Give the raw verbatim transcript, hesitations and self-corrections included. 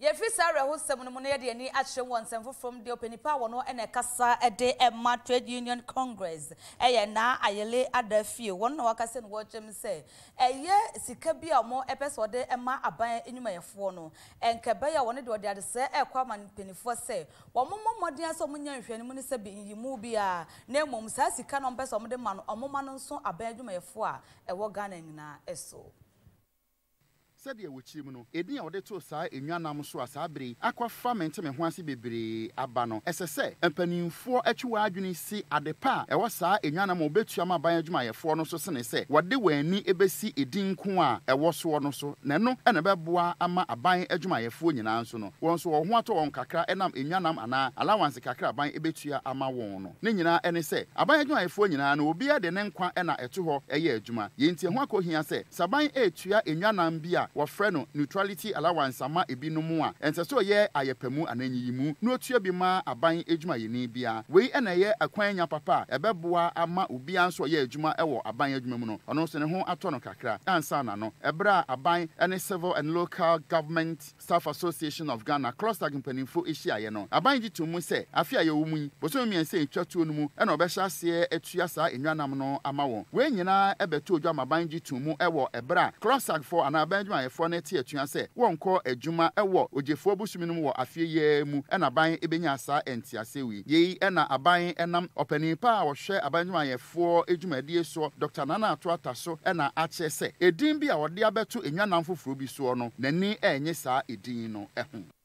Ye fi sa reho sem no ne de ani ahye wonsem from the open power no e na kasa e de Emma Trade Union Congress eye na ayele adafie won na wakase no wochem se eye sika bi amo epeso de Emma aban enyumayefo no enkebe ya won de ode ade se ekwa man penifo se wo mommodin so munya nhwani mu ne se bi yimu bi a na mom sa sika no mpeso mo de ma no omoma no nso aban enyumayefo a ewo Ghana nyina eso said ye wuchim no edi a wode to saa enwanam so asabere akwa famente me ho ase bebre aba no esese empanimfo atwa adwene si adepa e wo saa enwanam obetua ma ban adwuma yefo no so sene se wode wani ebesi edin ko a e wo so no so na no e na beboa ama aban adwuma yefo nyina nso no won so wo ho ato won kakra enam enwanam ana allowance kakra aban ebetua ama won no ne nyina ene se aban adwuma yefo nyina na obi ade ne nkwa e na eto ho eye adwuma ye ntie ho akohia se saban etua enwanam bia wo freno Neutrality Allowance ama ebinom a enseso ye ayepemu ananyiyimu no otua bi ma aban ejuma yeni bia wei ena ye akwanya papa ebeboa ama obi anso ye ejuma ewo aban ejuma mu no ono so ne ho ato no kakra ansa na no ebra aban ene Civil and Local Government Staff Association of Ghana cluster mpanimfo ehia ye no aban gitu mu se afia ye wo mu boso mi ense etwatuo no mu ena obehya se etua sa enwanam no ama won wei nyina ebeto odwa aban gitu mu ewo ebra cluster for ana aban ejuma yefo ne tie atua se wonko adwuma ewo ogefo busuminum wo afie ye mu ena ban ebenya asa entiase wi yei ena aban enam opanipa a wo hwe abanjuma yefo edwumadie so Doctor Nana Atuata so ena ache se edin bi a wode abeto enwanam foforo bi so no nani enye saa edin no eho